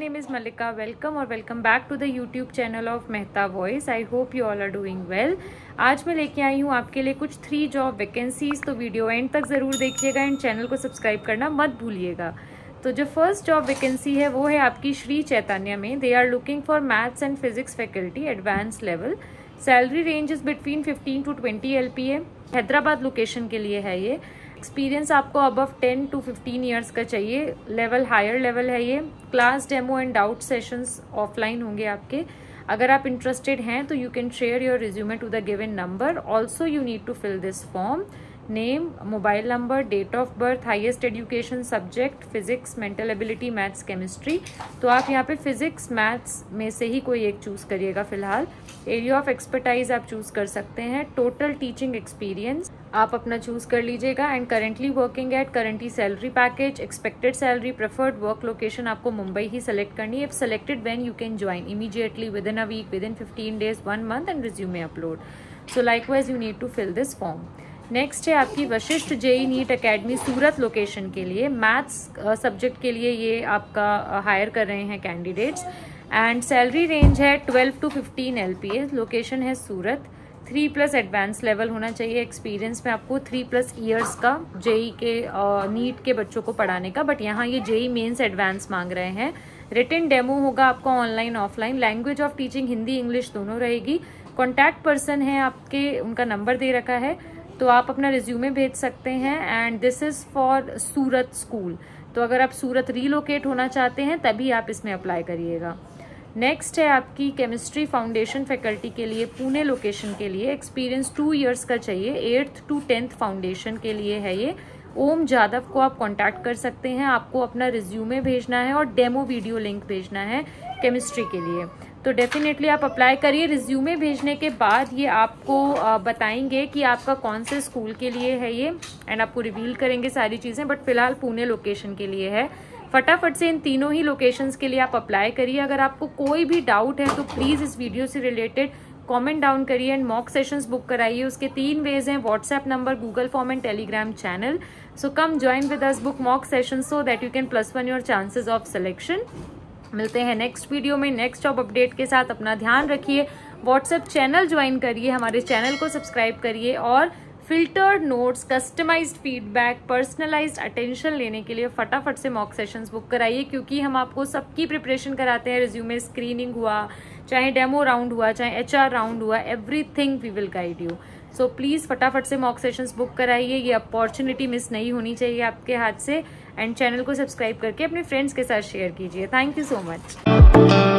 name is Malika. Welcome back to the YouTube channel of Mehta Voice. I hope you all are doing well. आज मैं लेके आई हूँ आपके लिए कुछ 3 जॉब वैकेंसीज, तो वीडियो एंड तक ज़रूर देखिएगा एंड चैनल को सब्सक्राइब करना मत भूलिएगा। तो जो फर्स्ट जॉब वैकेंसी है वो है आपकी श्री चैतन्य में। They are looking for maths and physics faculty advance level. Salary range is between 15 to 20 LPA। Hyderabad location के लिए है ये। एक्सपीरियंस आपको अबव 10 to 15 ईयर्स का चाहिए। लेवल हायर लेवल है ये। Class demo and doubt sessions offline होंगे आपके। अगर आप इंटरेस्टेड हैं तो you can share your resume to the given number. Also you need to fill this form. Name, mobile number, date of birth, highest education subject, physics, mental ability, maths, chemistry. तो आप यहाँ पे physics maths में से ही कोई एक choose करिएगा फिलहाल। एरिया ऑफ एक्सपर्टाइज आप चूज कर सकते हैं। टोटल टीचिंग एक्सपीरियंस आप अपना चूज कर लीजिएगा। And currently working at, currently salary package, expected salary, preferred work location आपको मुंबई ही सेलेक्ट करनी है। If selected when you can join immediately within a week, within 15 days, 1 month and resume upload. So likewise you need to fill this form. Next है आपकी Vashishtha JEE NEET academy Surat location के लिए। Maths subject के लिए ये आपका higher कर रहे हैं कैंडिडेट्स। एंड सैलरी रेंज है 12 to 15 LPA। लोकेशन है सूरत। 3+ एडवांस लेवल होना चाहिए। एक्सपीरियंस में आपको 3+ ईयर्स का जेई के नीट के बच्चों को पढ़ाने का, बट यहाँ ये जेई मेंस एडवांस मांग रहे हैं। रिटन डेमो होगा आपका online offline. Language of teaching Hindi English दोनों रहेगी। कॉन्टैक्ट पर्सन है आपके, उनका नंबर दे रखा है, तो आप अपना रिज्यूमे भेज सकते हैं। And this is for Surat school. तो अगर आप सूरत रीलोकेट होना चाहते हैं तभी आप इसमें अप्लाई करिएगा। नेक्स्ट है आपकी केमिस्ट्री फाउंडेशन फैकल्टी के लिए पुणे लोकेशन के लिए। एक्सपीरियंस 2 ईयर्स का चाहिए। 8th to 10th फाउंडेशन के लिए है ये। ओम जादव को आप कांटेक्ट कर सकते हैं। आपको अपना रिज्यूमे भेजना है और डेमो वीडियो लिंक भेजना है केमिस्ट्री के लिए। तो डेफिनेटली आप अप्लाई करिए। रिज्यूमे भेजने के बाद ये आपको बताएंगे कि आपका कौन से स्कूल के लिए है ये, एंड आपको रिवील करेंगे सारी चीजें, बट फिलहाल पुणे लोकेशन के लिए है। फटाफट से इन तीनों ही लोकेशंस के लिए आप अप्लाई करिए। अगर आपको कोई भी डाउट है तो प्लीज इस वीडियो से रिलेटेड कमेंट डाउन करिए एंड मॉक सेशंस बुक कराइए। उसके 3 वेज हैं, WhatsApp number, Google form and Telegram channel. So come join with us, book mock session so that you can +1 your chances of selection. मिलते हैं next video में next job update के साथ। अपना ध्यान रखिए। व्हाट्सएप चैनल ज्वाइन करिए, हमारे चैनल को सब्सक्राइब करिए और filtered notes, customized feedback, personalized attention लेने के लिए फटाफट से मॉक सेशंस बुक कराइए, क्योंकि हम आपको सबकी प्रिपरेशन कराते हैं। रिज्यूमे स्क्रीनिंग हुआ, चाहे डेमो राउंड हुआ, चाहे HR राउंड हुआ, everything we will guide you. So please फटाफट से मॉक सेशंस बुक कराइए। ये अपॉर्चुनिटी मिस नहीं होनी चाहिए आपके हाथ से। एंड चैनल को सब्सक्राइब करके अपने फ्रेंड्स के साथ शेयर कीजिए। Thank you so much.